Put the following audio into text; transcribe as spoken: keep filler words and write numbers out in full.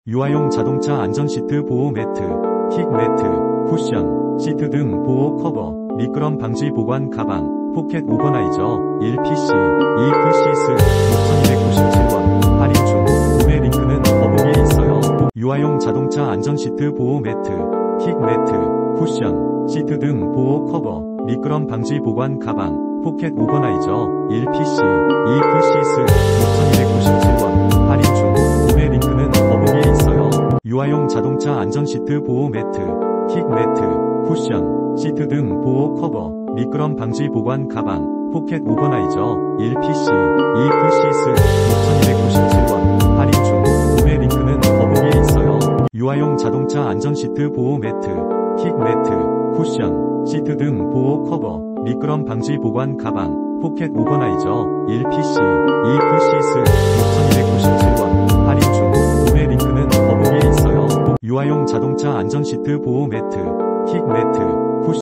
유아용 자동차 안전시트 보호 매트, 킥 매트, 쿠션, 시트 등 보호 커버, 미끄럼 방지 보관 가방, 포켓 오거나이저, 일 피씨, 이 클시스, 육천이백구십칠 원, 할인 중. 구매 링크는 더보기에 있어요. 유아용 자동차 안전시트 보호 매트, 킥 매트, 쿠션, 시트 등 보호 커버, 미끄럼 방지 보관 가방, 포켓 오거나이저, 일 피씨, 이 클시스, 육천이백구십칠 원, 할인 중. 구매 링크는 더보기에 있어요. 유아용 자동차 안전시트 보호 매트, 킥 매트, 쿠션, 시트 등 보호 커버, 미끄럼 방지 보관 가방, 포켓 오거나이저, 일 피씨, 이 클시스, 육천이백구십칠 원, 할인 중. 구매 링크는 더보기에 있어요. 유아용 자동차 안전시트 보호 매트, 킥 매트, 쿠션, 시트 등 보호 커버, 미끄럼 방지 보관 가방, 포켓 오거나이저, 일 피씨, 이 클시스, 육천이백구십칠 원, 할인 중. 구매 링크는 더보기에 있어요. 유아용 자동차 안전시트 보호 매트, 킥 매트,